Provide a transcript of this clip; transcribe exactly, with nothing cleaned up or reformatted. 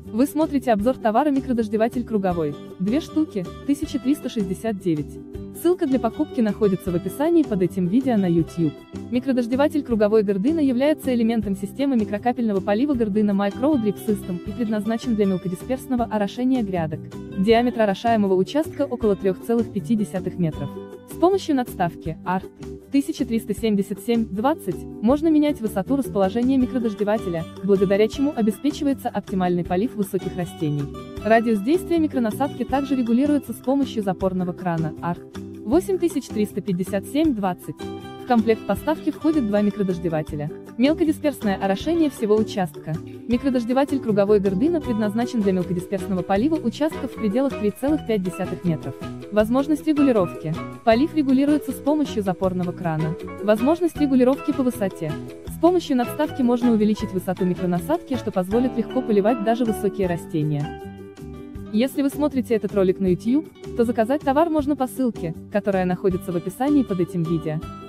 Вы смотрите обзор товара микродождеватель круговой. Две штуки, тысяча триста шестьдесят девять. Ссылка для покупки находится в описании под этим видео на YouTube. Микродождеватель круговой Gardena является элементом системы микрокапельного полива Gardena Micro Drip System и предназначен для мелкодисперсного орошения грядок. Диаметр орошаемого участка около три целых пять десятых метров. С помощью надставки ар тысяча триста семьдесят семь двадцать можно менять высоту расположения микродождевателя, благодаря чему обеспечивается оптимальный полив высоких растений. Радиус действия микронасадки также регулируется с помощью запорного крана ар восемь триста пятьдесят семь двадцать. В комплект поставки входит два микродождевателя. Мелкодисперсное орошение всего участка. Микродождеватель круговой Gardena предназначен для мелкодисперсного полива участков в пределах три целых пять десятых метров. Возможность регулировки. Полив регулируется с помощью запорного крана. Возможность регулировки по высоте. С помощью надставки можно увеличить высоту микронасадки, что позволит легко поливать даже высокие растения. Если вы смотрите этот ролик на YouTube, то заказать товар можно по ссылке, которая находится в описании под этим видео.